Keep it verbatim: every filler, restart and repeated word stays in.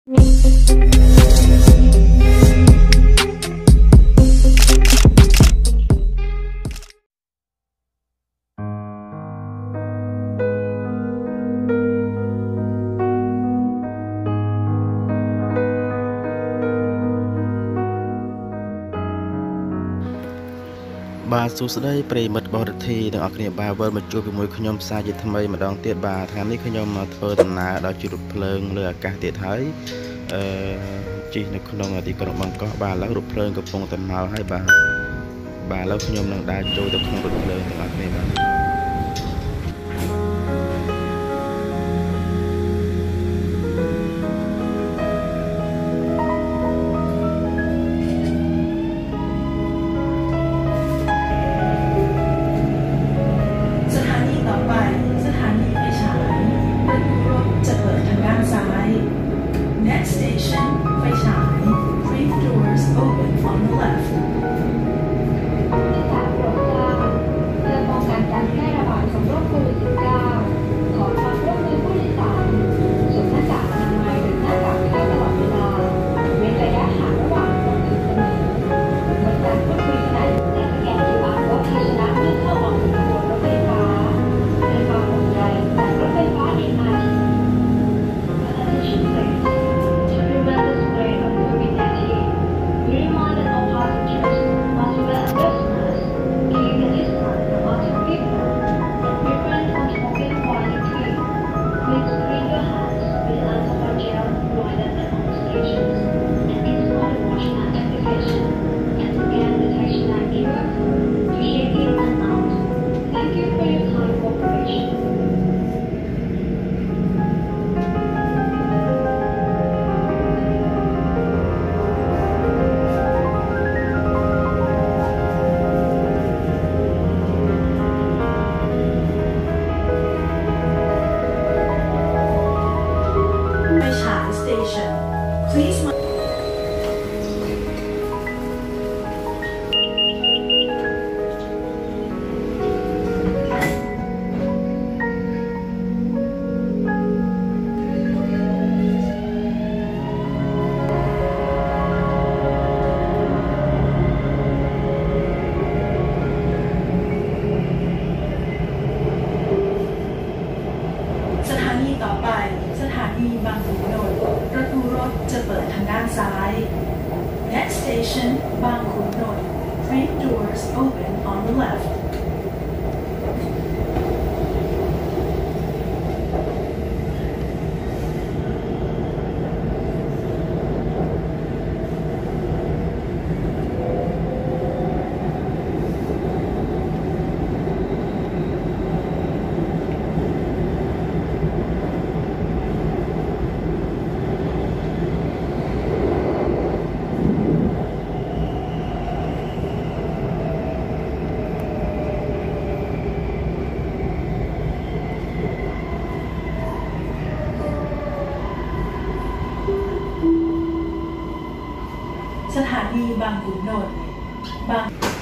บาสุสได้ปริมัดบริทีดังออกเนี่ยบาเวิร์มาจูบมวยขยมซาจิทำไมมาดองเตียบาทางนี้ขยมมาเทอร์ตำนาดาวจุดเพลิงเรืออากาศเตียไทยจีในขนมตีกระบังก็บาแล้วรูปเพลิงกับพงตำนาให้บาบาแล้วขยมดังได้โจแต่ขนมรูปเพลิงดังออกเนี่ยบา Next station ไฟฉาย Three doors open on the left จากโปรดทราบเพื่อป้องกันการแพร่ระบาดของโรคโควิด สิบเก้า ขอความร่วมมือผู้โดยสารสวมหน้ากากอนามัยหรือหน้ากากผ้าตลอดเวลาเว้นระยะห่างระหว่างคนอื่นเสมองดการพูดคุยขณะและสแกน คิว อาร์ Code ภาชนะเมื่อเข้าออกขบวนรถไฟฟ้าด้วยความห่วงใยจากรถไฟฟ้า เอ็ม อาร์ ที Attention please To prevent the spread of COVID nineteen, we remind that all passengers must wear a face mask, keep a distance from other people, and refrain from smoking while eating. Please clean your hands with alcohol gel provided at all stations, and install the Wash Hand application, and scan the Tashina Q R code to check in and out. Thank you for your kind cooperation. ไปฉาย Station Please สถานีต่อไปสถานีบางขุนนนท์ประตูรถจะเปิดทางด้านซ้าย Next station บางขุนนนท์ Three doors open on the leftสถานีบางขุนนนท์บาง